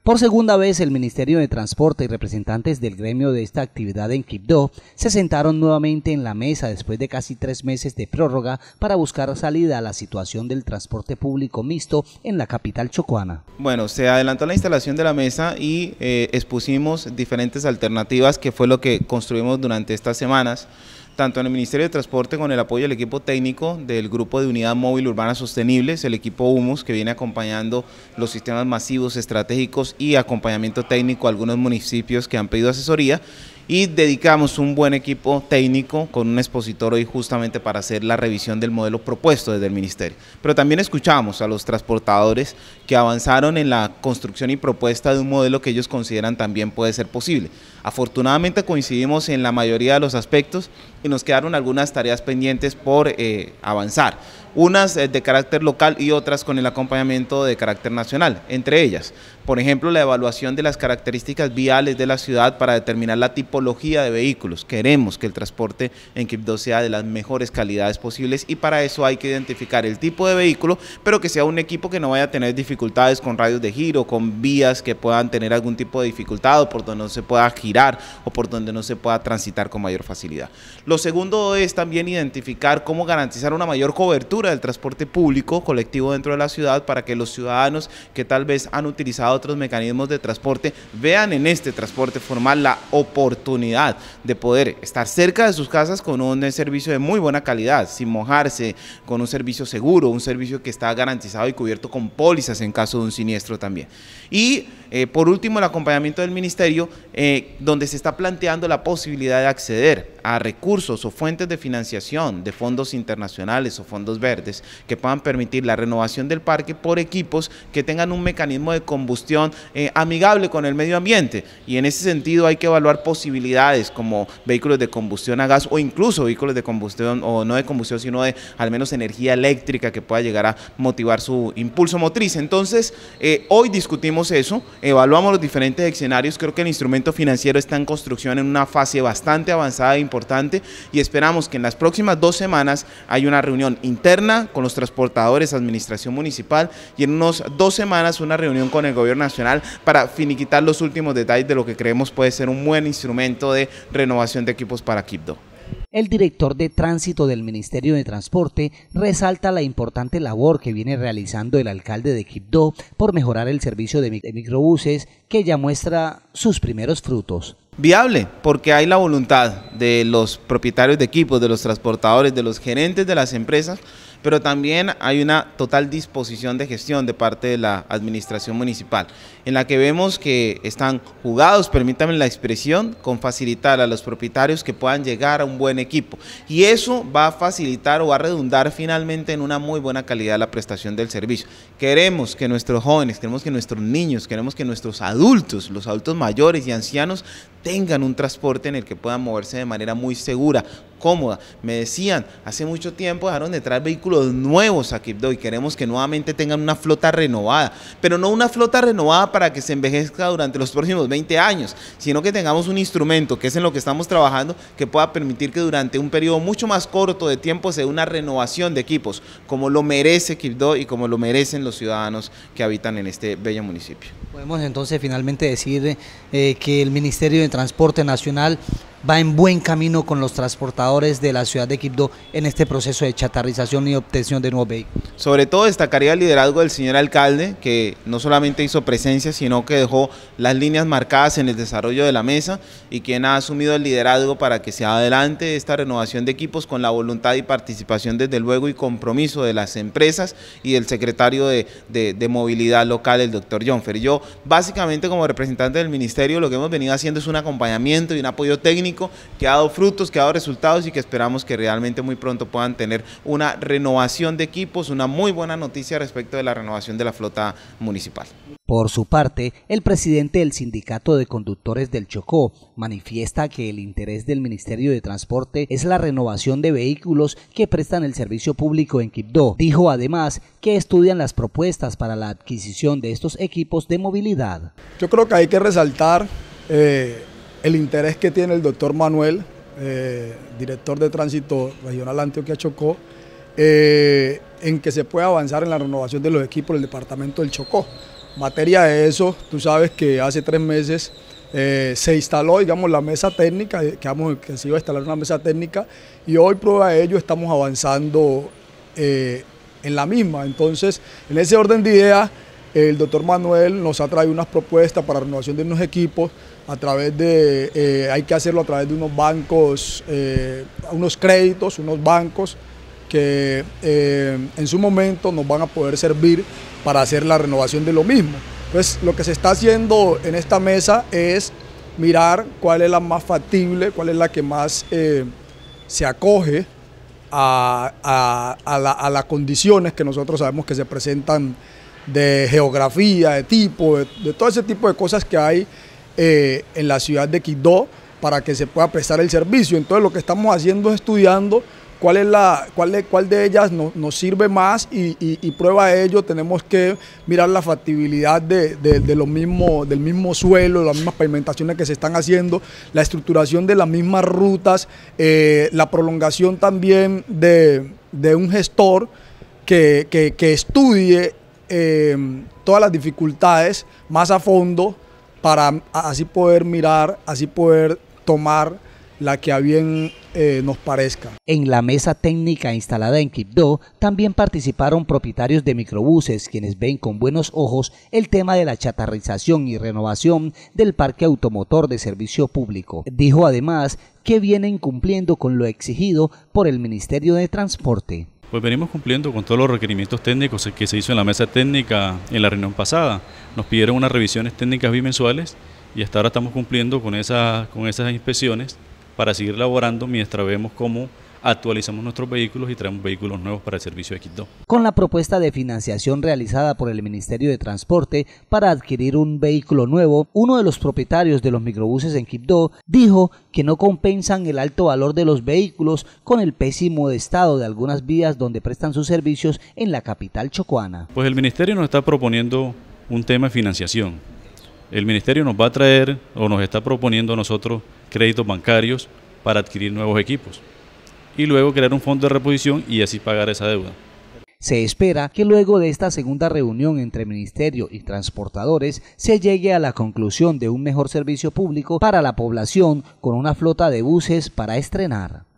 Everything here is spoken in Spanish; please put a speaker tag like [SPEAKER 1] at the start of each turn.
[SPEAKER 1] Por segunda vez, el Ministerio de Transporte y representantes del gremio de esta actividad en Quibdó se sentaron nuevamente en la mesa después de casi 3 meses de prórroga para buscar salida a la situación del transporte público mixto en la capital chocuana.
[SPEAKER 2] Bueno, se adelantó la instalación de la mesa y expusimos diferentes alternativas, que fue lo que construimos durante estas semanas, tanto en el Ministerio de Transporte con el apoyo del equipo técnico del Grupo de Unidad Móvil Urbana Sostenibles, el equipo HUMUS, que viene acompañando los sistemas masivos estratégicos y acompañamiento técnico a algunos municipios que han pedido asesoría, y dedicamos un buen equipo técnico con un expositor hoy justamente para hacer la revisión del modelo propuesto desde el Ministerio. Pero también escuchamos a los transportadores que avanzaron en la construcción y propuesta de un modelo que ellos consideran también puede ser posible. Afortunadamente coincidimos en la mayoría de los aspectos y nos quedaron algunas tareas pendientes por avanzar, unas de carácter local y otras con el acompañamiento de carácter nacional, entre ellas, por ejemplo, la evaluación de las características viales de la ciudad para determinar la tipología de vehículos. Queremos que el transporte en Quibdó sea de las mejores calidades posibles y para eso hay que identificar el tipo de vehículo, pero que sea un equipo que no vaya a tener dificultades con radios de giro, con vías que puedan tener algún tipo de dificultad o por donde no se pueda girar o por donde no se pueda transitar con mayor facilidad. Lo segundo es también identificar cómo garantizar una mayor cobertura del transporte público colectivo dentro de la ciudad para que los ciudadanos que tal vez han utilizado otros mecanismos de transporte vean en este transporte formal la oportunidad de poder estar cerca de sus casas con un servicio de muy buena calidad, sin mojarse, con un servicio seguro, un servicio que está garantizado y cubierto con pólizas en caso de un siniestro también. Y por último, el acompañamiento del Ministerio, donde se está planteando la posibilidad de acceder a recursos o fuentes de financiación de fondos internacionales o fondos verdes que puedan permitir la renovación del parque por equipos que tengan un mecanismo de combustión amigable con el medio ambiente, y en ese sentido hay que evaluar posibilidades como vehículos de combustión a gas o incluso vehículos de combustión, o no de combustión sino de al menos energía eléctrica que pueda llegar a motivar su impulso motriz. Entonces hoy discutimos eso, evaluamos los diferentes escenarios. Creo que el instrumento financiero está en construcción en una fase bastante avanzada e importante y esperamos que en las próximas 2 semanas haya una reunión interna con los transportadores, administración municipal, y en unas 2 semanas una reunión con el gobierno nacional para finiquitar los últimos detalles de lo que creemos puede ser un buen instrumento de renovación de equipos para Quibdó.
[SPEAKER 1] El director de Tránsito del Ministerio de Transporte resalta la importante labor que viene realizando el alcalde de Quibdó por mejorar el servicio de microbuses, que ya muestra sus primeros frutos.
[SPEAKER 2] Viable, porque hay la voluntad de los propietarios de equipos, de los transportadores, de los gerentes de las empresas, pero también hay una total disposición de gestión de parte de la administración municipal, en la que vemos que están jugados, permítanme la expresión, con facilitar a los propietarios que puedan llegar a un buen equipo, y eso va a facilitar o va a redundar finalmente en una muy buena calidad de la prestación del servicio. Queremos que nuestros jóvenes, queremos que nuestros niños, queremos que nuestros adultos, los adultos mayores y ancianos tengan un transporte en el que puedan moverse de manera muy segura, cómoda. Me decían, hace mucho tiempo dejaron de traer vehículos nuevos a Quibdó y queremos que nuevamente tengan una flota renovada, pero no una flota renovada para que se envejezca durante los próximos 20 años, sino que tengamos un instrumento, que es en lo que estamos trabajando, que pueda permitir que durante un periodo mucho más corto de tiempo se dé una renovación de equipos, como lo merece Quibdó y como lo merecen los ciudadanos que habitan en este bello municipio.
[SPEAKER 1] Podemos entonces finalmente decir que el Ministerio de Transporte Nacional va en buen camino con los transportadores de la ciudad de Quibdó en este proceso de chatarrización y obtención de nuevos vehículos.
[SPEAKER 2] Sobre todo destacaría el liderazgo del señor alcalde, que no solamente hizo presencia, sino que dejó las líneas marcadas en el desarrollo de la mesa, y quien ha asumido el liderazgo para que se adelante esta renovación de equipos con la voluntad y participación desde luego y compromiso de las empresas y del secretario de movilidad local, el doctor Jonfer. Yo básicamente como representante del ministerio lo que hemos venido haciendo es un acompañamiento y un apoyo técnico que ha dado frutos, que ha dado resultados y que esperamos que realmente muy pronto puedan tener una renovación de equipos, una muy buena noticia respecto de la renovación de la flota municipal.
[SPEAKER 1] Por su parte, el presidente del Sindicato de Conductores del Chocó manifiesta que el interés del Ministerio de Transporte es la renovación de vehículos que prestan el servicio público en Quibdó. Dijo además que estudian las propuestas para la adquisición de estos equipos de movilidad.
[SPEAKER 3] Yo creo que hay que resaltar el interés que tiene el doctor Manuel, director de Tránsito Regional Antioquia Chocó, en que se pueda avanzar en la renovación de los equipos del departamento del Chocó. materia de eso, tú sabes que hace 3 meses se instaló, digamos, la mesa técnica, que se iba a instalar una mesa técnica, y hoy prueba de ello estamos avanzando en la misma. Entonces, en ese orden de ideas, el doctor Manuel nos ha traído unas propuestas para renovación de unos equipos a través de, hay que hacerlo a través de unos bancos, unos créditos, unos bancos que en su momento nos van a poder servir para hacer la renovación de lo mismo. Entonces, lo que se está haciendo en esta mesa es mirar cuál es la más factible, cuál es la que más se acoge a las condiciones que nosotros sabemos que se presentan de geografía, de tipo, de todo ese tipo de cosas que hay en la ciudad de Quibdó para que se pueda prestar el servicio. Entonces, lo que estamos haciendo es estudiando cuál de ellas nos sirve más y prueba de ello tenemos que mirar la factibilidad del mismo suelo, las mismas pavimentaciones que se están haciendo, la estructuración de las mismas rutas, la prolongación también de un gestor que estudie todas las dificultades más a fondo para así poder mirar, así poder tomar la que a bien nos parezca.
[SPEAKER 1] En la mesa técnica instalada en Quibdó también participaron propietarios de microbuses, quienes ven con buenos ojos el tema de la chatarrización y renovación del parque automotor de servicio público. Dijo además que vienen cumpliendo con lo exigido por el Ministerio de Transporte.
[SPEAKER 4] Pues venimos cumpliendo con todos los requerimientos técnicos que se hizo en la mesa técnica en la reunión pasada. Nos pidieron unas revisiones técnicas bimensuales y hasta ahora estamos cumpliendo con esas inspecciones para seguir laborando mientras vemos cómo actualizamos nuestros vehículos y traemos vehículos nuevos para el servicio de Quibdó.
[SPEAKER 1] Con la propuesta de financiación realizada por el Ministerio de Transporte para adquirir un vehículo nuevo, uno de los propietarios de los microbuses en Quibdó dijo que no compensan el alto valor de los vehículos con el pésimo estado de algunas vías donde prestan sus servicios en la capital chocuana.
[SPEAKER 4] Pues el Ministerio nos está proponiendo un tema de financiación. El Ministerio nos va a traer o nos está proponiendo a nosotros créditos bancarios para adquirir nuevos equipos y luego crear un fondo de reposición y así pagar esa deuda.
[SPEAKER 1] Se espera que luego de esta segunda reunión entre Ministerio y transportadores se llegue a la conclusión de un mejor servicio público para la población con una flota de buses para estrenar.